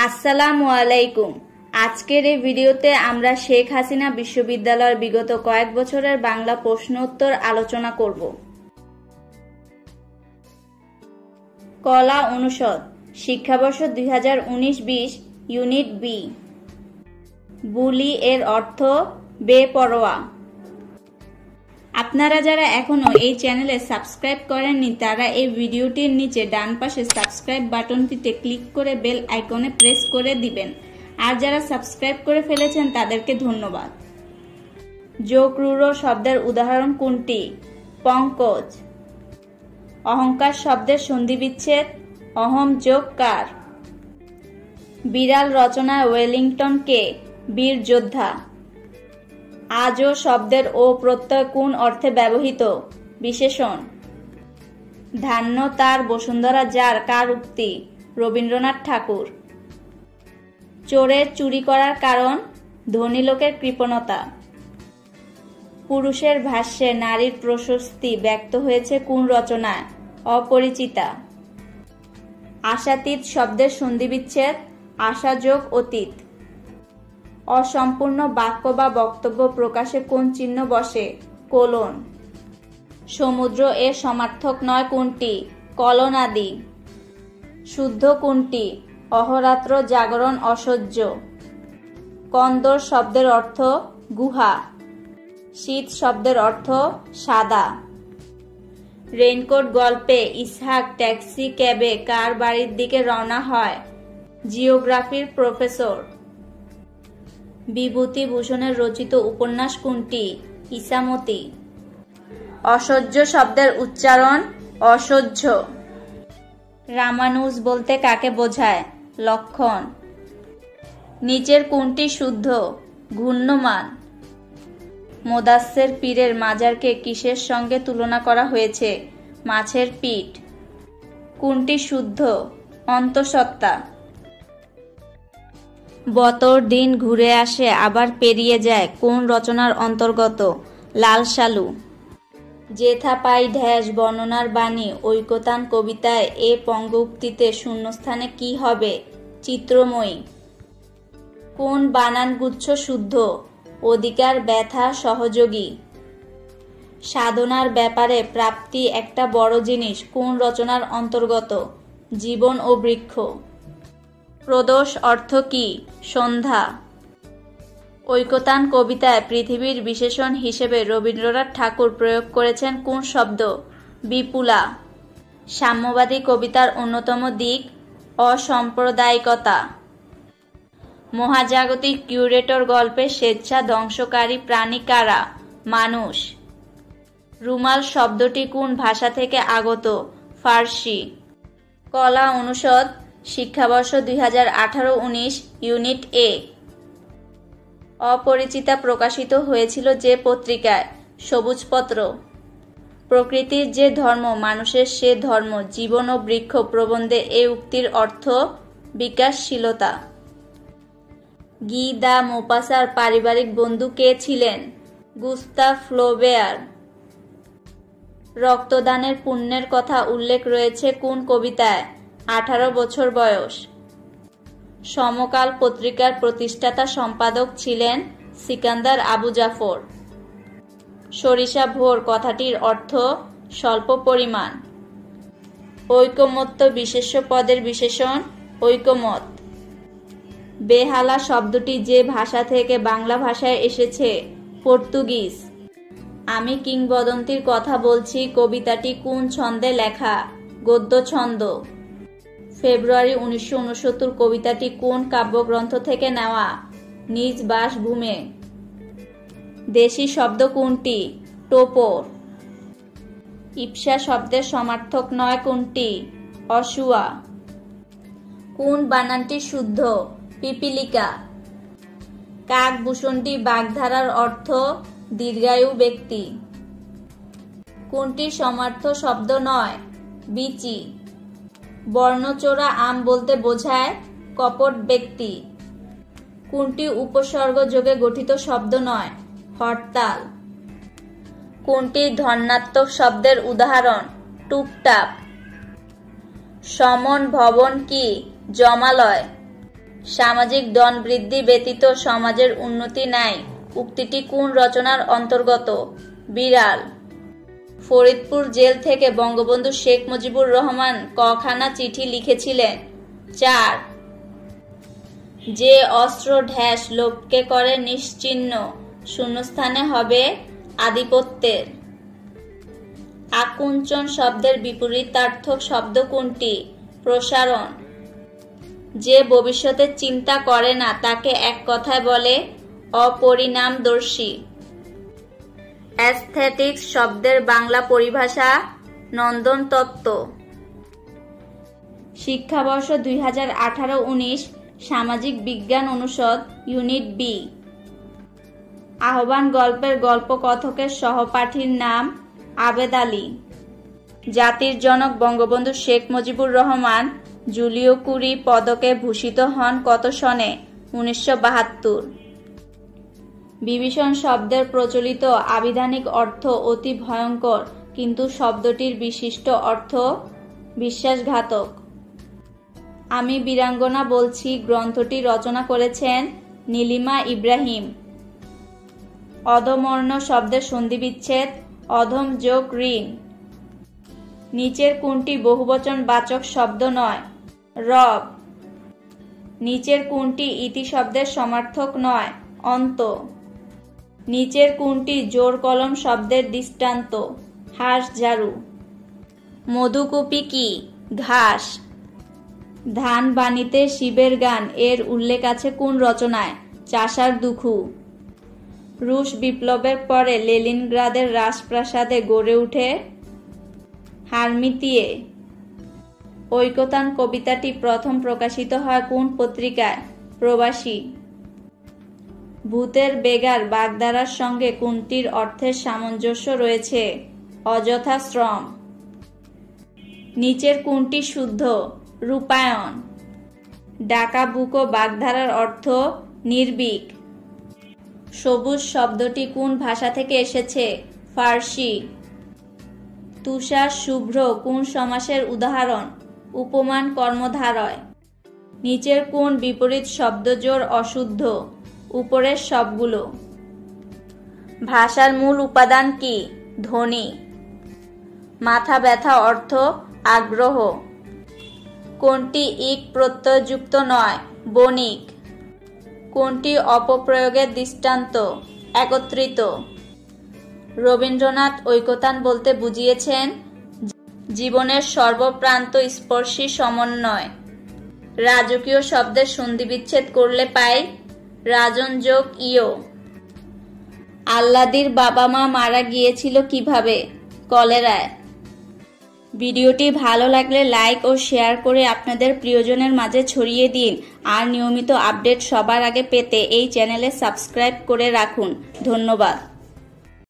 আসসালামু আলাইকুম। আজকের এই ভিডিওতে আমরা শেখ হাসিনা বিশ্ববিদ্যালয়ের বিগত কয়েক বছরের বাংলা প্রশ্নোত্তর আলোচনা করব। কলা অনুষদ শিক্ষাবর্ষ 2019-20 ইউনিট বি। বুলি এর অর্থ বেপরোয়া। আপনারা যারা এখনো এই চ্যানেলে সাবস্ক্রাইব করেননি তারা এই ভিডিওটির নিচে ডান পাশে সাবস্ক্রাইব বাটনটিতে ক্লিক করে বেল আইকনে প্রেস করে দিবেন। আর যারা সাবস্ক্রাইব করে ফেলেছেন তাদেরকে ধন্যবাদ। যোগরূঢ় শব্দের উদাহরণ কোনটি? পঙ্কজ। অহংকার শব্দের সন্ধিবিচ্ছেদ অহম যোগ কার? বিড়াল রচনায় ওয়েলিংটন কে? বীর যোদ্ধা। আজও শব্দের ও প্রত্যয় কোন অর্থে ব্যবহৃত? বিশেষণ। ধান্য তার বসুন্ধরা যার কার উক্তি? রবীন্দ্রনাথ ঠাকুর। চোরের চুরি করার কারণ? ধনী লোকের কৃপণতা। পুরুষের ভাষ্যে নারীর প্রশস্তি ব্যক্ত হয়েছে কোন রচনায়? অপরিচিতা। আশাতীত শব্দের সন্ধিবিচ্ছেদ আশা যোগ অতীত। অসম্পূর্ণ বাক্য বা বক্তব্য প্রকাশে কোন চিহ্ন বসে? কোলন। সমুদ্র এর সমার্থক নয় কোনটি? কলনাদি। শুদ্ধ কোনটি? অহরাত্র জাগরণ অসহ্য। কন্দর শব্দের অর্থ গুহা। শীত শব্দের অর্থ সাদা। রেইনকোট গল্পে ইসহাক ট্যাক্সি ক্যাবে কার বাড়ির দিকে রওনা হয়? জিওগ্রাফির প্রফেসর। বিভূতিভূষণের রচিত উপন্যাস কোনটি? ইসামতি। অসহ্য শব্দের উচ্চারণ অসহ্য। রামানুজ বলতে কাকে বোঝায়? লক্ষণ। নিচের কোনটি শুদ্ধ? ঘূর্ণমান। মোদাচ্ছের পীরের মাজারকে কিসের সঙ্গে তুলনা করা হয়েছে? মাছের পিঠ। কোনটি শুদ্ধ? অন্তঃসত্ত্বা। বতর দিন ঘুরে আসে আবার পেরিয়ে যায় কোন রচনার অন্তর্গত? লাল সালু। যেথা পাই ঢ্যাস বর্ণনার বাণী ঐকতান কবিতায় এ পঙ্গউক্তিতে শূন্যস্থানে কি হবে? চিত্রময়ী। কোন বানানগুচ্ছ শুদ্ধ? অধিকার ব্যথা সহযোগী। সাধনার ব্যাপারে প্রাপ্তি একটা বড় জিনিস কোন রচনার অন্তর্গত? জীবন ও বৃক্ষ। প্রদোষ অর্থ কি? সন্ধ্যা। ঐকতান কবিতায় পৃথিবীর বিশেষণ হিসেবে রবীন্দ্রনাথ ঠাকুর প্রয়োগ করেছেন কোন শব্দ? বিপুলা। সাম্যবাদী কবিতার অন্যতম দিক অসাম্প্রদায়িকতা। মহাজাগতিক কিউরেটর গল্পে স্বেচ্ছা ধ্বংসকারী প্রাণী কারা? মানুষ। রুমাল শব্দটি কোন ভাষা থেকে আগত? ফার্সি। কলা অনুষদ শিক্ষাবর্ষ 2018-19 ইউনিট এ। অপরিচিতা প্রকাশিত হয়েছিল যে পত্রিকায়? সবুজপত্র। প্রকৃতির যে ধর্ম মানুষের সে ধর্ম জীবন ও বৃক্ষ প্রবন্ধে এ উক্তির অর্থ বিকাশশীলতা। গি দ্য মোপাসার পারিবারিক বন্ধু কে ছিলেন? গুস্তাভ ফ্লোবেয়ার। রক্তদানের পুণ্যের কথা উল্লেখ রয়েছে কোন কবিতায়? 18 বছর বয়স। সমকাল পত্রিকার প্রতিষ্ঠাতা সম্পাদক ছিলেন সিকান্দার আবু জাফর। সরিষা ভোর কথাটির অর্থ স্বল্প পরিমাণ। ঐকমত্য বিশেষ্য পদের বিশেষণ ঐকমত। বেহালা শব্দটি যে ভাষা থেকে বাংলা ভাষায় এসেছে? পর্তুগিজ। আমি কিংবদন্তির কথা বলছি কবিতাটি কোন ছন্দে লেখা? গদ্য ছন্দ। ফেব্রুয়ারি 1969 কবিতাটি কোন কাব্যগ্রন্থ থেকে নেওয়া? নিজ বাসভূমে। দেশি শব্দ কোনটি? টোপর। ইপসা শব্দের সমার্থক নয় কোনটি? অসুয়া। কোন বানানটি শুদ্ধ? পিপীলিকা। কাকভূষণটি বাগধারার অর্থ দীর্ঘায়ু ব্যক্তি। কোনটি সমার্থ শব্দ নয়? বিচি। বর্ণচোরা আম বলতে বোঝায় কপট ব্যক্তি। কোনটি উপসর্গ যোগে গঠিত শব্দ নয়? হরতাল। কোনটি ধন্যাত্মক শব্দের উদাহরণ? টুপটাপ। সমন ভবন কি? জমালয়। সামাজিক ধন বৃদ্ধি ব্যতীত সমাজের উন্নতি নাই উক্তিটি কোন রচনার অন্তর্গত? বিড়াল। ফরিদপুর জেল থেকে বঙ্গবন্ধু শেখ মুজিবুর রহমান কখানা চিঠি লিখেছিলেন? 4। যে অস্ত্র ঢ্যাস লোককে করে নিশ্চিহ্ন শূন্যস্থানে হবে আধিপত্যের। আকুঞ্চন শব্দের বিপরীতার্থক শব্দ কোনটি? প্রসারণ। যে ভবিষ্যতের চিন্তা করে না তাকে এক কথায় বলে অপরিণামদর্শী। অ্যাস্থেটিক্স শব্দের বাংলা পরিভাষা নন্দন তত্ত্ব। শিক্ষাবর্ষ 2018-19 সামাজিক বিজ্ঞান অনুষদ ইউনিট বি। আহ্বান গল্পের গল্পকথকের সহপাঠীর নাম আবেদ আলী। জাতির জনক বঙ্গবন্ধু শেখ মুজিবুর রহমান জুলিও কুরি পদকে ভূষিত হন কত সনে? 1972। বিভীষণ শব্দের প্রচলিত আবিধানিক অর্থ অতি ভয়ঙ্কর, কিন্তু শব্দটির বিশিষ্ট অর্থ বিশ্বাসঘাতক। আমি বীরাঙ্গনা বলছি গ্রন্থটি রচনা করেছেন নীলিমা ইব্রাহিম। অধমর্ণ শব্দের সন্ধিবিচ্ছেদ অধম যোগ ঋণ। নিচের কোনটি বহুবচন বাচক শব্দ নয়? রব। নিচের কোনটি ইতি শব্দের সমার্থক নয়? অন্ত। নিচের কোনটি জোর কলম শব্দের দৃষ্টান্ত? হাঁস ঝাড়ু। মধুকুপি কি? ঘাস। ধান বাণীতে শিবের গান এর উল্লেখ আছে কোন রচনায়? চাষার দুখু। রুশ বিপ্লবের পরে লেনিনগ্রাদের রাজপ্রাসাদে গড়ে উঠে হারমিতিয়ে। ঐকতান কবিতাটি প্রথম প্রকাশিত হয় কোন পত্রিকায়? প্রবাসী। ভূতের বেগার বাগধারার সঙ্গে কোনটির অর্থের সামঞ্জস্য রয়েছে? অযথা শ্রম। নিচের কোনটি শুদ্ধ? রূপায়ণ। ডাকাবুকো বাগধারার অর্থ নির্ভীক। সবুজ শব্দটি কোন ভাষা থেকে এসেছে? ফার্সি। তুষার শুভ্র কোন সমাসের উদাহরণ? উপমান কর্মধারয়। নিচের কোন বিপরীত শব্দজোড় অশুদ্ধ? উপরের সবগুলো। ভাষার মূল উপাদান কি? ধ্বনি। মাথা ব্যথা অর্থ আগ্রহ। কোনটি ইক প্রত্যয়যুক্ত নয়? বণিক। কোনটি অপপ্রয়োগের দৃষ্টান্ত? একত্রিত। রবীন্দ্রনাথ ঐকতান বলতে বুঝিয়েছেন জীবনের সর্বপ্রান্ত স্পর্শী সমন্বয়। রাজকীয় শব্দের সন্ধিবিচ্ছেদ করলে পাই রাজন যোগ ইয়। আল্লাদির বাবা মা মারা গিয়েছিল কিভাবে? কলেরায়। ভিডিওটি ভালো লাগলে লাইক ও শেয়ার করে আপনাদের প্রিয়জনের মাঝে ছড়িয়ে দিন। আর নিয়মিত আপডেট সবার আগে পেতে এই চ্যানেলে সাবস্ক্রাইব করে রাখুন। ধন্যবাদ।